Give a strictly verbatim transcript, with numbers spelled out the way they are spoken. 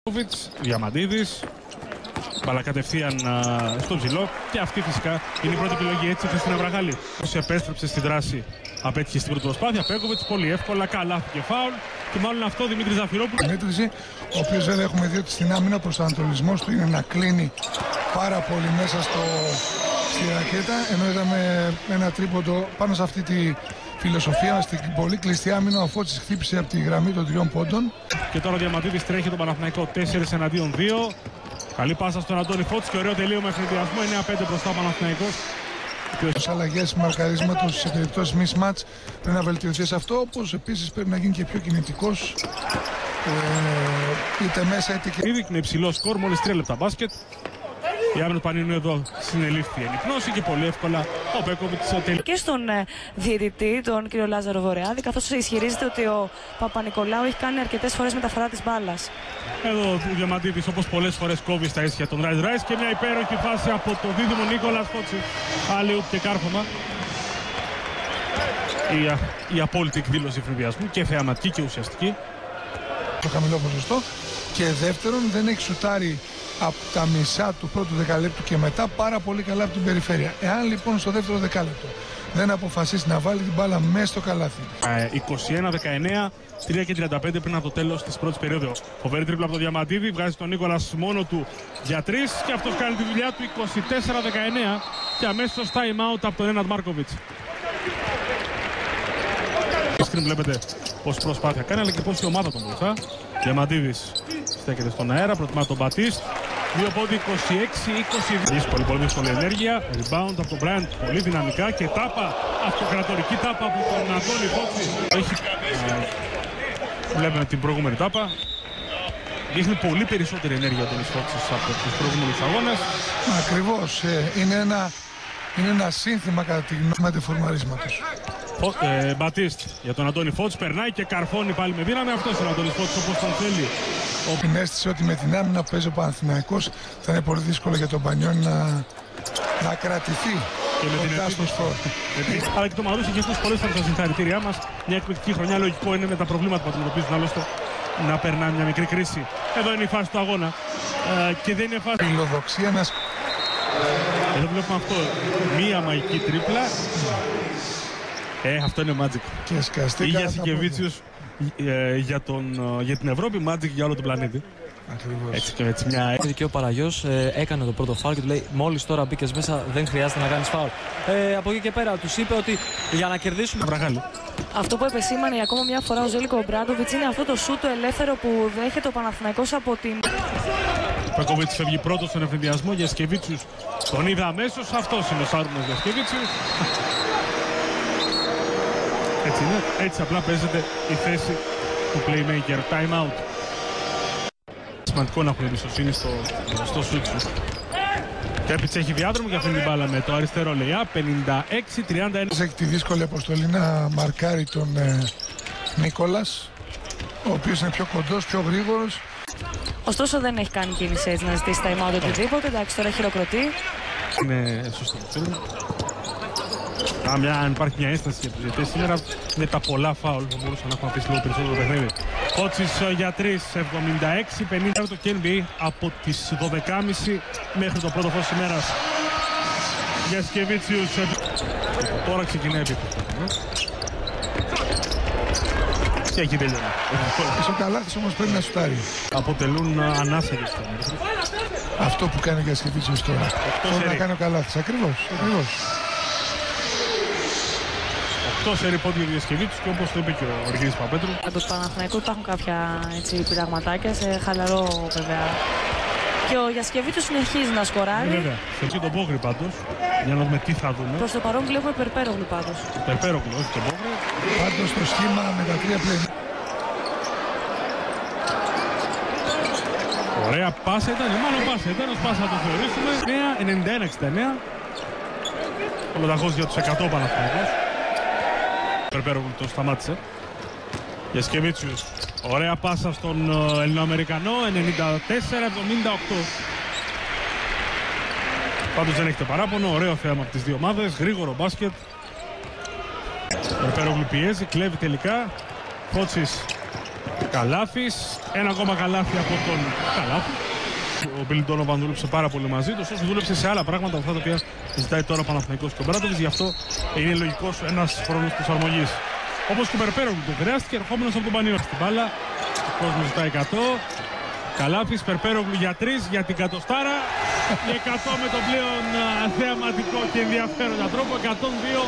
Διαμαντίδης, μπαλά κατευθείαν στο ψηλό και αυτή φυσικά είναι η πρώτη επιλογή, έτσι η στην Αβραγάλη. Όσοι επέστρεψε στη δράση, απέτυχε στην πρώτη προσπάθεια. Πέκοβιτς πολύ εύκολα, καλά και φάουλ. Και μάλλον αυτό Δημήτρης Ζαφυρόπουλος. Μέτρηση, ο οποίος βέβαια έχουμε δει ότι στην άμυνα προσανατολισμός του είναι να κλείνει πάρα πολύ μέσα στο, στη ρακέτα. Ενώ είδαμε ένα τρίποντο πάνω σε αυτή τη φιλοσοφία, στην πολύ κλειστή άμυνα. Ο Φώτης χτύπησε από τη γραμμή των τριών πόντων. Και τώρα ο Διαμαντίδης τρέχει τον Παναθηναϊκό τέσσερα εναντίον δύο. Καλή πάσα στον Αντώνη Φώτης και ωραίο τελείωμα εφηδιασμό. εννέα πέντε μπροστά ο Παναθηναϊκός. Τις αλλαγές μαρκαρίσματος σε περιπτώσεις mismatch πρέπει να βελτιωθεί σε αυτό, όπως επίσης πρέπει να γίνει και πιο κινητικός. Ε, είτε μέσα είτε και... Ήδη με υψηλό σκορ, μόλις τρία λεπτά μπάσκετ. Η άμυνα του Πανιωνίου εδώ συνελήφθη εν υπνώση και πολύ εύκολα ο Πέκοβιτς τελείωσε. Και στον ε, διαιτητή, τον κύριο Λάζαρο Βορεάδη, καθώς ισχυρίζεται ότι ο Παπα-Νικολάου έχει κάνει αρκετές φορές μεταφορά της μπάλας. Εδώ ο Διαμαντίδης, όπως πολλές φορές, κόβει στα ίσια τον Ράις Ράις και μια υπέροχη φάση από το δίδυμο Νίκολας Φώτση. Άλλη και κάρφωμα. Η, η απόλυτη εκδήλωση φρυδιασμού και θεαματική και ουσιαστική. Το χαμηλό ποσοστό. Και δεύτερον, δεν έχει σουτάρει από τα μισά του πρώτου δεκαλέπτου και μετά πάρα πολύ καλά από την περιφέρεια. Εάν λοιπόν στο δεύτερο δεκάλεπτο δεν αποφασίσει να βάλει την μπάλα μέσα στο καλάθι. Ε, είκοσι ένα δεκαεννέα, τρία και τριάντα πέντε πριν από το τέλος της πρώτης περίοδου. Φοβερή τρίπλα από τον Διαμαντίδη, βγάζει τον Νίκολας μόνο του για τρεις και αυτός κάνει τη δουλειά του. Είκοσι τέσσερα δεκαεννέα και αμέσως time out από τον Έναντ Μάρκοβιτς. Βλέπετε πόση προσπάθεια κάνει, αλλά και πόση ομάδα τον βοηθά. Διαμαντίδης στέκεται στον αέρα, προτιμά τον Μπατίστ. Δύο πόντι, είκοσι έξι είκοσι δύο. Δύσκολη, πολύ δύσκολη ενέργεια. Rebound από τον Μπράιαντ, πολύ δυναμικά και τάπα, αυτοκρατορική τάπα από τον Αντώνη Φώτση. Έχει, α, βλέπουμε την προηγούμενη τάπα. Δείχνει πολύ περισσότερη ενέργεια τον Φώτσης από τους προηγούμενους αγώνες. Ακριβώς, ε, είναι ένα, είναι ένα σύνθημα κατά τη γνώμη του φορμαρίσματος. Ε, Μπατίστ για τον Αντώνη Φώτση, περνάει και καρφώνει πάλι με δύναμη. Αυτός είναι ο Αντώνης Φώτης όπως τον θέλει. Την αίσθηση ότι με την άμυνα που παίζει ο Παναθηναϊκός θα είναι πολύ δύσκολο για τον Πανιόνι να, να κρατηθεί και με κοντά στο σκορ. Αλλά και το Μαρούσι έχει ακούσει πολλές φορές τα συγχαρητήριά μας. Μια εκπληκτική χρονιά, λογικό είναι με τα προβλήματα που αντιμετωπίζουν άλλωστε να περνάει μια μικρή κρίση. Εδώ είναι η φάση του αγώνα ε, και δεν είναι φάση. Η φιλοδοξία να... Εδώ βλέπουμε αυτό, μία μαγική τρίπλα. Ε, αυτό είναι Magic. Και σκαστεί. Ή για Σικεβίτσιους ε, για, για την Ευρώπη, Magic για όλο τον πλανήτη. Ακριβώς. Έτσι και έτσι μια... Και ο Παραγιός ε, έκανε το πρώτο φάουλ και του λέει μόλις τώρα μπήκες μέσα δεν χρειάζεται να κάνεις φάουλ. Ε, από εκεί και πέρα τους είπε ότι για να κερδίσουμε... Βραγάλη. Αυτό που επεσήμανε ακόμα μια φορά ο Ζέλικο Μπράντοβιτς είναι αυτό το σούτ το ελεύθερο που δέχεται ο Παναθηναϊκός από την... Ο Πέκοβιτς φεύγει πρώτος στον ευνηδιασμό. Γιασκεβίτσιους τον είδα αμέσως. Αυτός είναι ο Σάρουνας Γιασκεβίτσιους. Έτσι είναι, έτσι απλά παίζεται η θέση του playmaker. Time out. Σημαντικό να έχουν εμπιστοσύνη στο, στο σούτ σου. Κέρπιτς έχει διάδρομο και αφήνει την μπάλα με το αριστερό λεϊά. πενήντα έξι τριάντα ένα. Έχει τη δύσκολη αποστολή να μαρκάρει τον ε, Νίκολας, ο οποίος είναι πιο κοντός, πιο γρήγορος. Ωστόσο δεν έχει κάνει κίνηση έτσι να ζητήσει time out οτιδήποτε. Εντάξει, τώρα χειροκροτεί. Είναι σωστό το φίλο. Αν υπάρχει μια ένσταση για τους διαιτητές σήμερα με τα πολλά φάουλ θα μπορούσαν να έχουν αφήσει λίγο περισσότερο παιχνίδι. Φώτσης για τρεις, εβδομήντα έξι πενήντα το N B A από τις δώδεκα και μισή μέχρι το πρώτο φως της ημέρας. Γιασκεβίτσιους τώρα ξεκινάει επίπεδο. Και εκεί τελειώνει. Ο καλάθις όμως πρέπει να σουτάρει. Αποτελούν ανάσα για τους. Αυτό που κάνει ο Γιασκεβίτσιους τώρα. Μπορεί να κάνει ο καλάθις. Ακριβώς. Ακριβώς. Αυτό σε ρηπόντια του Γιασκεβίτσιους και όπως το είπε και ο Αργύρης Παπέτρου. Από του Παναθηναϊκού υπάρχουν κάποια έτσι, πειραγματάκια σε χαλαρό βέβαια. Και ο Γιασκεβίτσιους συνεχίζει να σκοράρει. Βέβαια. Σε εκεί τον Πόγρη πάντως. Για να δούμε τι θα δούμε. Προς το παρόν βλέπουμε Περπέρογλου πάντως. Περπέρογλου, όχι τον Πόγρη. Πάντως το σχήμα με τα τρία πλέον. Ωραία πάσα ήταν, μάλλον πάσα ήταν, ως πάσα να το θεωρήσουμε. ενενήντα ένα εξήντα εννέα. Ο Λονταχός για τους εκατό Παναθηναϊκός. Περπέρογλου το σταμάτησε. Γιασκεβίτσιους. Ωραία πάσα στον Ελληνοαμερικανό. ενενήντα τέσσερα εβδομήντα οκτώ. Πάντως δεν έχετε παράπονο. Ωραίο θέαμα από τις δύο ομάδες. Γρήγορο μπάσκετ. Περπέρογλου πιέζει. Κλέβει τελικά. Φώτσης Καλάφης, ένα ακόμα καλάφι από τον Καλάφη. Ο Μπίλι Ντόνοβαν δούλεψε πάρα πολύ μαζί του, όσο δούλεψε σε άλλα πράγματα, αυτά τα οποία ζητάει τώρα ο Παναθηναϊκός και ο Μπράντοβιτς, γι' αυτό είναι λογικός ένας χρόνος προσαρμογής. Όπως και ο Περπέρογλου του χρειάστηκε, ερχόμενος από τον Πανιό. Στην μπάλα, ο κόσμος ζητάει εκατό. Καλάφης, Περπέρογλου για τρεις, για την κατοστάρα. Και εκατό με τον πλέον θεαματικό και ενδιαφέροντα τρόπο, εκατόν δύο.